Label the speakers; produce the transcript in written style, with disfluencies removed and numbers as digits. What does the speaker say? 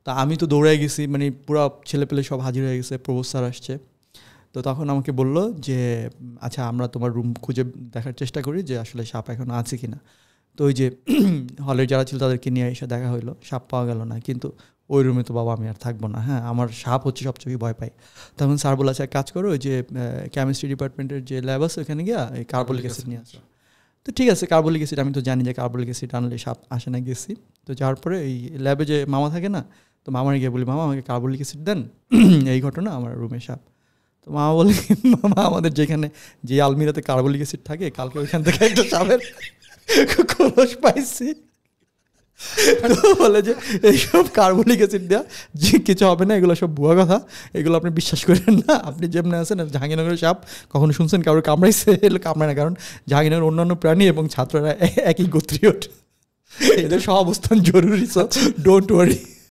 Speaker 1: তা আমি তো দৌড়াই গেছি, মানে পুরো ছেলেপেলে সব হাজির হয়ে গেছে, প্রভোস্ট স্যার আসছে। তো তখন আমাকে বললো যে আচ্ছা আমরা তোমার রুম খুঁজে দেখার চেষ্টা করি যে আসলে সাপ এখন আছে কিনা। তো ওই যে হলের যারা ছিল তাদেরকে নিয়ে এসে দেখা হইলো, সাপ পাওয়া গেল না। কিন্তু ওই রুমে তো বাবা আমি আর থাকবো না, হ্যাঁ আমার সাপ হচ্ছে সবচেয়ে ভয় পাই। তখন স্যার বলেছে এক কাজ করো, ওই যে কেমিস্ট্রি ডিপার্টমেন্টের যে ল্যাব আছে ওখানে গিয়া এই কার্বলিক অ্যাসিড নিয়ে আসো। তো ঠিক আছে, কার্বলিক অ্যাসিড আমি তো জানি যে কার্বলিক অ্যাসিড আনলে সাপ আসে না, গেছি। তো যাওয়ার পরে এই ল্যাবে যে মামা থাকে না, তো মামার গিয়ে বলি মামা আমাকে কার্বলিক অ্যাসিড দেন, এই ঘটনা আমার রুমে সাপ। তো মামা বলে মামা আমাদের যেখানে যে আলমিরাতে কার্বলিক অ্যাসিড থাকে কালকে ওইখান থেকে একটা সাপের খোলস পাইছি। তো বলে যে এইসব কার্বলিক অ্যাসিড দেওয়া যে কিছু হবে না, এগুলো সব ভুয়া কথা, এগুলো আপনি বিশ্বাস করেন না। আপনি যেমনি আছেন, জাহাঙ্গীরনগরের সাপ কখনো শুনছেন কারোর কামড়াইছে? এগুলো কামড়ায় না, কারণ জাহাঙ্গীরনগরের অন্যান্য প্রাণী এবং ছাত্ররা একই গোত্রীয়, এদের সহ অবস্থান জরুরি, সো ডোন্ট ওয়ারি।